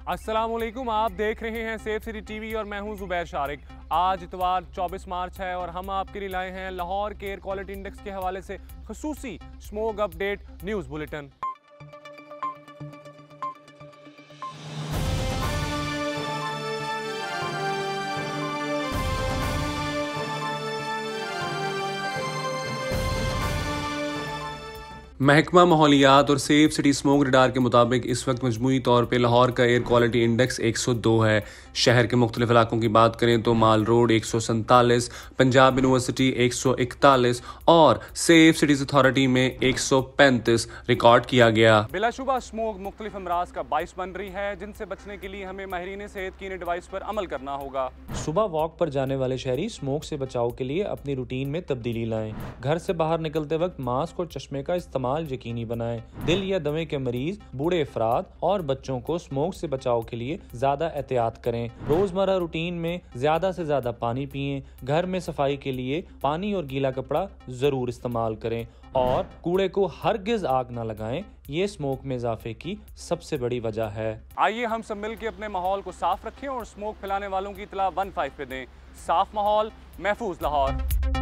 अस्सलामुअलैकुम, आप देख रहे हैं सेफ सिटी टीवी और मैं हूं जुबैर शारिक। आज इतवार 24 मार्च है और हम आपके लिए लाए हैं लाहौर के एयर क्वालिटी इंडेक्स के हवाले से खुसूसी स्मोक अपडेट न्यूज़ बुलेटिन। महकमा माहौलियात और सेफ सिटी स्मोक रडार के मुताबिक इस वक्त मजमूई तौर पर लाहौर का एयर क्वालिटी इंडेक्स 102 है। शहर के मुख्तलिफ इलाकों की बात करें तो माल रोड 147, पंजाब यूनिवर्सिटी 141 और सेफ सिटीज अथॉरिटी में 135 रिकॉर्ड किया गया। बिलाशुबा स्मोक मुख्तलिफ अमराज का बाइस बन रही है, जिनसे बचने के लिए हमें माहिरीन सेहत की एडवाइस पर अमल करना होगा। सुबह वॉक पर जाने वाले शहरी स्मोक से बचाव के लिए अपनी रूटीन में तब्दीली लाएं। घर से बाहर निकलते वक्त मास्क और चश्मे का इस्तेमाल यकीनी बनाएं। दिल या दमे के मरीज, बूढ़े अफराद और बच्चों को स्मोक से बचाव के लिए ज्यादा एहतियात करें। रोजमर्रा रूटीन में ज्यादा से ज्यादा पानी पिएं। घर में सफाई के लिए पानी और गीला कपड़ा जरूर इस्तेमाल करें और कूड़े को हरगिज आग न लगाएं। ये स्मोक में इजाफे की सबसे बड़ी वजह है। आइए हम सब मिलकर अपने माहौल को साफ रखें और स्मोक फैलाने वालों की इतला 15 पे दें। साफ माहौल, महफूज लाहौर।